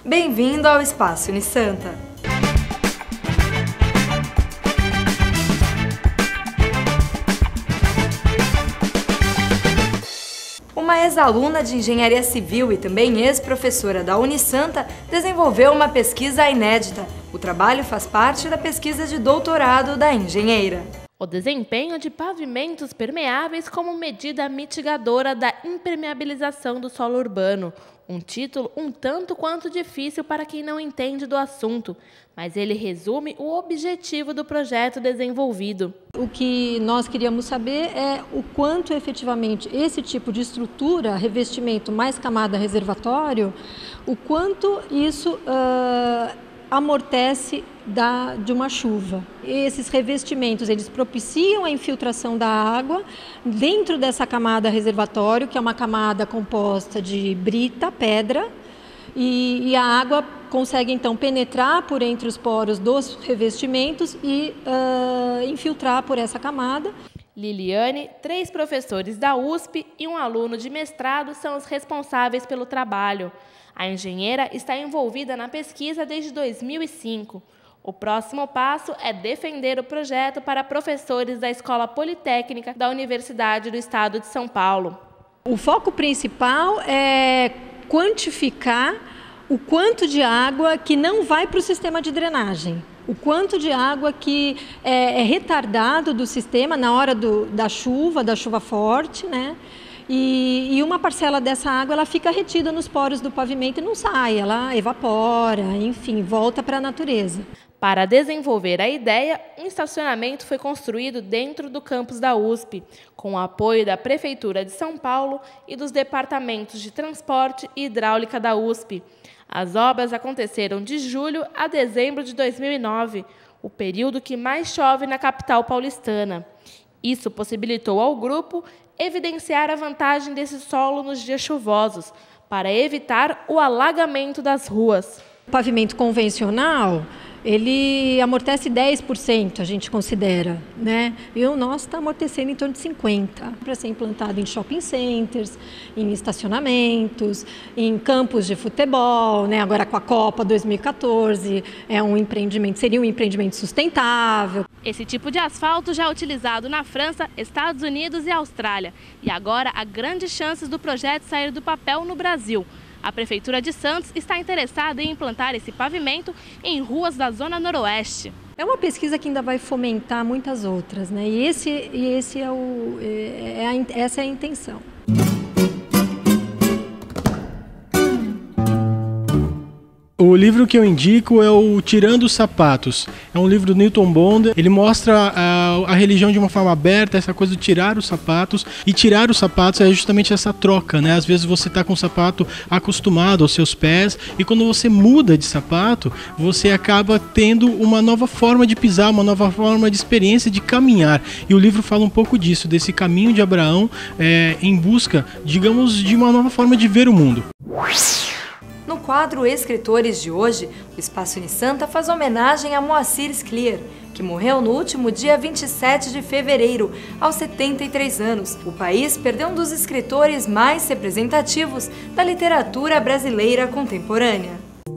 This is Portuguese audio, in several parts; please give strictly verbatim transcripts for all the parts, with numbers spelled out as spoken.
Bem-vindo ao Espaço Unisanta! Uma ex-aluna de engenharia civil e também ex-professora da Unisanta desenvolveu uma pesquisa inédita. O trabalho faz parte da pesquisa de doutorado da engenheira. O desempenho de pavimentos permeáveis como medida mitigadora da impermeabilização do solo urbano. Um título um tanto quanto difícil para quem não entende do assunto, mas ele resume o objetivo do projeto desenvolvido. O que nós queríamos saber é o quanto efetivamente esse tipo de estrutura, revestimento mais camada reservatório, o quanto isso uh, amortece da, de uma chuva. Esses revestimentos, eles propiciam a infiltração da água dentro dessa camada reservatório, que é uma camada composta de brita, pedra, e, e a água consegue então penetrar por entre os poros dos revestimentos e uh, infiltrar por essa camada. Liliane, três professores da U S P e um aluno de mestrado são os responsáveis pelo trabalho. A engenheira está envolvida na pesquisa desde dois mil e cinco. O próximo passo é defender o projeto para professores da Escola Politécnica da Universidade do Estado de São Paulo. O foco principal é quantificar o quanto de água que não vai para o sistema de drenagem. O quanto de água que é, é retardado do sistema na hora do, da chuva, da chuva forte, né? E, e uma parcela dessa água ela fica retida nos poros do pavimento e não sai, ela evapora, enfim, volta para a natureza. Para desenvolver a ideia, um estacionamento foi construído dentro do campus da U S P, com o apoio da Prefeitura de São Paulo e dos departamentos de Transporte e Hidráulica da U S P. As obras aconteceram de julho a dezembro de dois mil e nove, o período que mais chove na capital paulistana. Isso possibilitou ao grupo evidenciar a vantagem desse solo nos dias chuvosos, para evitar o alagamento das ruas. O pavimento convencional, ele amortece dez por cento, a gente considera, né? E o nosso está amortecendo em torno de cinquenta por cento. Para ser implantado em shopping centers, em estacionamentos, em campos de futebol, né? Agora com a Copa dois mil e quatorze, é um empreendimento, seria um empreendimento sustentável. Esse tipo de asfalto já é utilizado na França, Estados Unidos e Austrália. E agora há grandes chances do projeto sair do papel no Brasil. A Prefeitura de Santos está interessada em implantar esse pavimento em ruas da Zona Noroeste. É uma pesquisa que ainda vai fomentar muitas outras, né? E, esse, e esse é o, é, é a, essa é a intenção. O livro que eu indico é o Tirando os Sapatos. É um livro do Newton Bonder. Ele mostra a, a religião de uma forma aberta, essa coisa de tirar os sapatos. E tirar os sapatos é justamente essa troca, né? Às vezes você está com o sapato acostumado aos seus pés e quando você muda de sapato, você acaba tendo uma nova forma de pisar, uma nova forma de experiência, de caminhar. E o livro fala um pouco disso, desse caminho de Abraão é, em busca, digamos, de uma nova forma de ver o mundo. No quadro Escritores de hoje, o Espaço Unisanta faz homenagem a Moacir Scliar, que morreu no último dia vinte e sete de fevereiro, aos setenta e três anos. O país perdeu um dos escritores mais representativos da literatura brasileira contemporânea.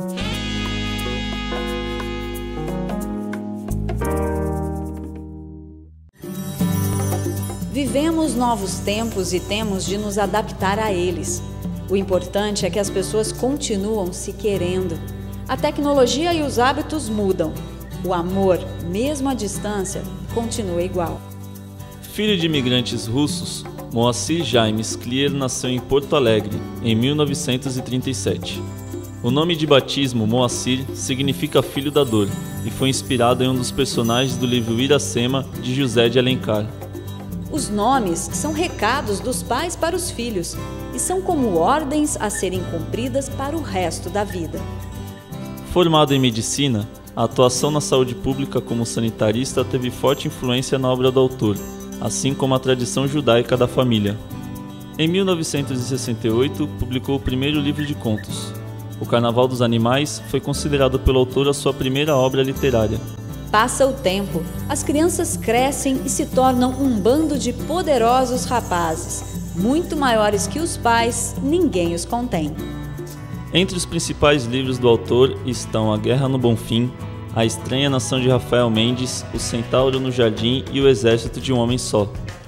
Vivemos novos tempos e temos de nos adaptar a eles. O importante é que as pessoas continuam se querendo. A tecnologia e os hábitos mudam. O amor, mesmo à distância, continua igual. Filho de imigrantes russos, Moacir Jaime Scliar nasceu em Porto Alegre, em mil novecentos e trinta e sete. O nome de batismo Moacir significa filho da dor e foi inspirado em um dos personagens do livro Iracema, de José de Alencar. Os nomes são recados dos pais para os filhos e são como ordens a serem cumpridas para o resto da vida. Formado em medicina, a atuação na saúde pública como sanitarista teve forte influência na obra do autor, assim como a tradição judaica da família. Em mil novecentos e sessenta e oito, publicou o primeiro livro de contos. O Carnaval dos Animais foi considerado pelo autor a sua primeira obra literária. Passa o tempo, as crianças crescem e se tornam um bando de poderosos rapazes. Muito maiores que os pais, ninguém os contém. Entre os principais livros do autor estão A Guerra no Bonfim, A Estranha Nação de Rafael Mendes, O Centauro no Jardim e O Exército de um Homem Só.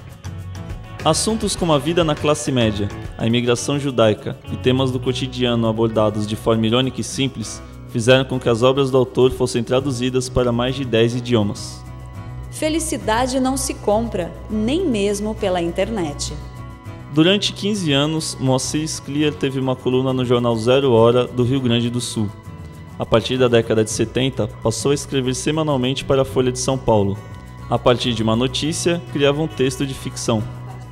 Assuntos como a vida na classe média, a imigração judaica e temas do cotidiano abordados de forma irônica e simples fizeram com que as obras do autor fossem traduzidas para mais de dez idiomas. Felicidade não se compra, nem mesmo pela internet. Durante quinze anos, Moacir Scliar teve uma coluna no jornal Zero Hora do Rio Grande do Sul. A partir da década de setenta, passou a escrever semanalmente para a Folha de São Paulo. A partir de uma notícia, criava um texto de ficção.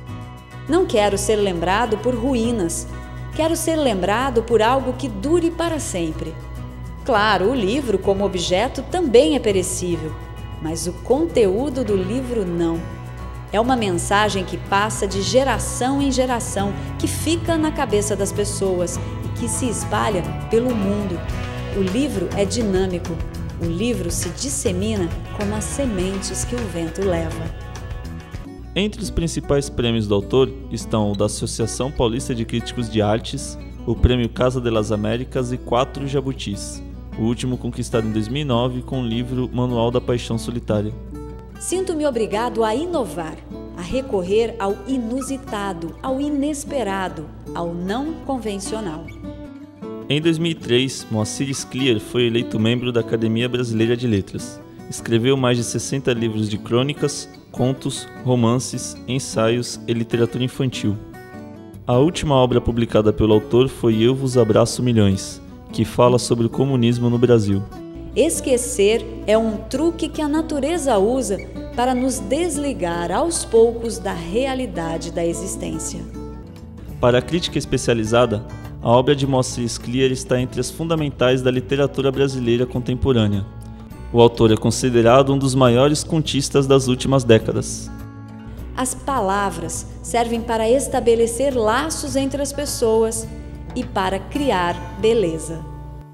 Não quero ser lembrado por ruínas. Quero ser lembrado por algo que dure para sempre. Claro, o livro como objeto também é perecível, mas o conteúdo do livro não. É uma mensagem que passa de geração em geração, que fica na cabeça das pessoas e que se espalha pelo mundo. O livro é dinâmico. O livro se dissemina como as sementes que o vento leva. Entre os principais prêmios do autor estão o da Associação Paulista de Críticos de Artes, o Prêmio Casa de las Américas e quatro jabutis, o último conquistado em dois mil e nove com o livro Manual da Paixão Solitária. Sinto-me obrigado a inovar, a recorrer ao inusitado, ao inesperado, ao não convencional. Em dois mil e três, Moacir Scliar foi eleito membro da Academia Brasileira de Letras. Escreveu mais de sessenta livros de crônicas, contos, romances, ensaios e literatura infantil. A última obra publicada pelo autor foi Eu Vos Abraço Milhões, que fala sobre o comunismo no Brasil. Esquecer é um truque que a natureza usa para nos desligar aos poucos da realidade da existência. Para a crítica especializada, a obra de Moacir Scliar está entre as fundamentais da literatura brasileira contemporânea. O autor é considerado um dos maiores contistas das últimas décadas. As palavras servem para estabelecer laços entre as pessoas e para criar beleza.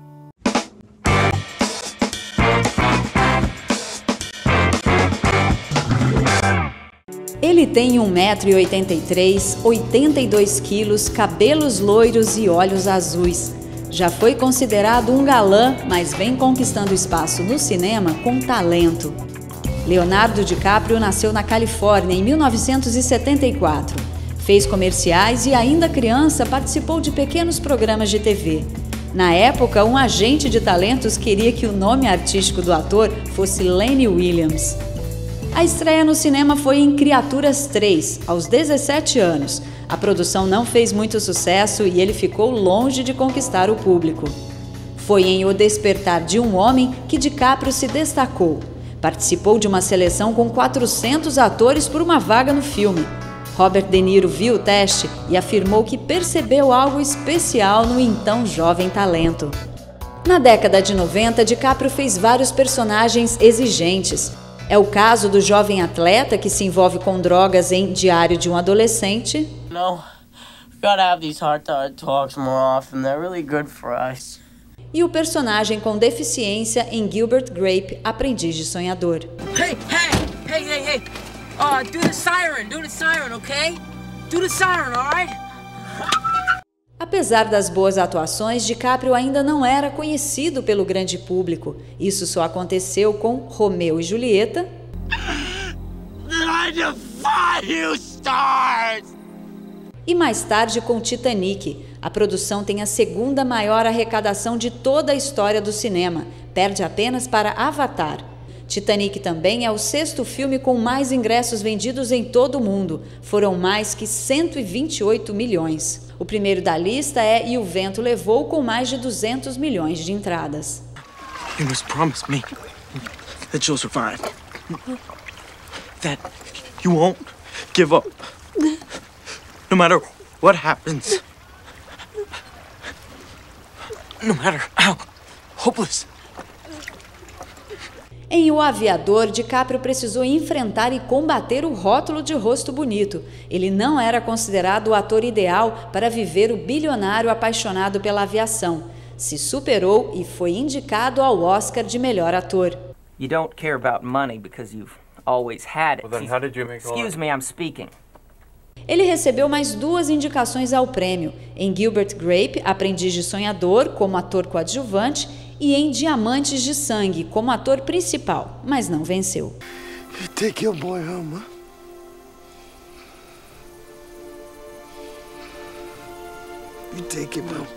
Ele tem um metro e oitenta e três, oitenta e dois quilos, cabelos loiros e olhos azuis. Já foi considerado um galã, mas vem conquistando espaço no cinema com talento. Leonardo DiCaprio nasceu na Califórnia em mil novecentos e setenta e quatro. Fez comerciais e, ainda criança, participou de pequenos programas de T V. Na época, um agente de talentos queria que o nome artístico do ator fosse Lenny Williams. A estreia no cinema foi em Criaturas três, aos dezessete anos. A produção não fez muito sucesso e ele ficou longe de conquistar o público. Foi em O Despertar de um Homem que DiCaprio se destacou. Participou de uma seleção com quatrocentos atores por uma vaga no filme. Robert De Niro viu o teste e afirmou que percebeu algo especial no então jovem talento. Na década de noventa, DiCaprio fez vários personagens exigentes. É o caso do jovem atleta que se envolve com drogas em Diário de um Adolescente. No, we gotta have these heart-to-heart talks more often. They're really good for us. E o personagem com deficiência em Gilbert Grape, Aprendiz de Sonhador. Hey, hey, hey, hey, hey. Uh, do the siren, do the siren, okay? Do the siren, alright? Apesar das boas atuações, DiCaprio ainda não era conhecido pelo grande público. Isso só aconteceu com Romeu e Julieta. I defy you, stars! E mais tarde com Titanic. A produção tem a segunda maior arrecadação de toda a história do cinema. Perde apenas para Avatar. Titanic também é o sexto filme com mais ingressos vendidos em todo o mundo. Foram mais que cento e vinte e oito milhões. O primeiro da lista é E o Vento Levou, com mais de duzentos milhões de entradas. You must promise me that you'll survive. That you won't give up. No matter what happens. No matter how hopeless. Em O Aviador, DiCaprio precisou enfrentar e combater o rótulo de rosto bonito. Ele não era considerado o ator ideal para viver o bilionário apaixonado pela aviação. Se superou e foi indicado ao Oscar de melhor ator. You don't care about money because you've always had it. Well, then how did you make all that? Excuse me, I'm speaking. Ele recebeu mais duas indicações ao prêmio, em Gilbert Grape, Aprendiz de Sonhador, como ator coadjuvante, e em Diamantes de Sangue, como ator principal, mas não venceu. You take your boy home, huh? You take him home.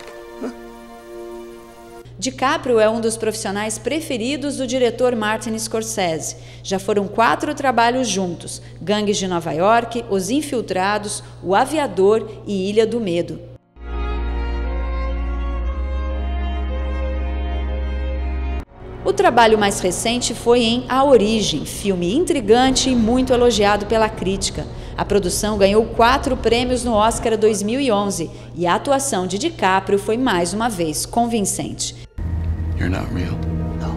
DiCaprio é um dos profissionais preferidos do diretor Martin Scorsese. Já foram quatro trabalhos juntos: Gangues de Nova York, Os Infiltrados, O Aviador e Ilha do Medo. O trabalho mais recente foi em A Origem, filme intrigante e muito elogiado pela crítica. A produção ganhou quatro prêmios no Oscar dois mil e onze e a atuação de DiCaprio foi mais uma vez convincente. You're not real. No.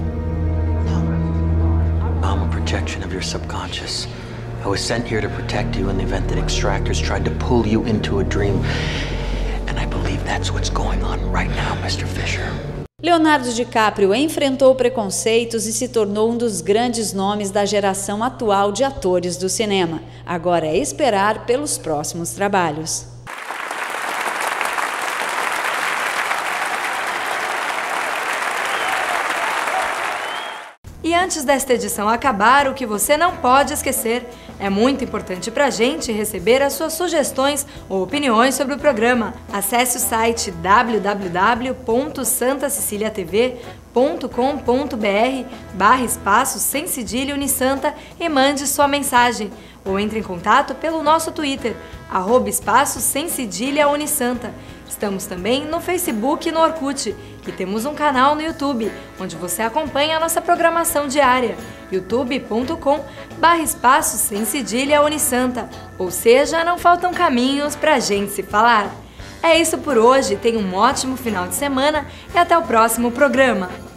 No. I'm a projection of your subconscious. I was sent here to protect you in the event that extractors tried to pull you into a dream. And I believe that's what's going on right now, mister Fisher. Leonardo DiCaprio enfrentou preconceitos e se tornou um dos grandes nomes da geração atual de atores do cinema. Agora é esperar pelos próximos trabalhos. E antes desta edição acabar, o que você não pode esquecer: é muito importante pra gente receber as suas sugestões ou opiniões sobre o programa. Acesse o site w w w ponto santa cecilia t v ponto com ponto b r barra espaço sem cedilha Unisanta e mande sua mensagem. Ou entre em contato pelo nosso Twitter, arroba espaço sem cedilha Unisanta. Estamos também no Facebook e no Orkut, e temos um canal no YouTube, onde você acompanha a nossa programação diária, youtube ponto com barra espaço sem cedilha Unisanta. Ou seja, não faltam caminhos pra gente se falar. É isso por hoje, tenha um ótimo final de semana e até o próximo programa.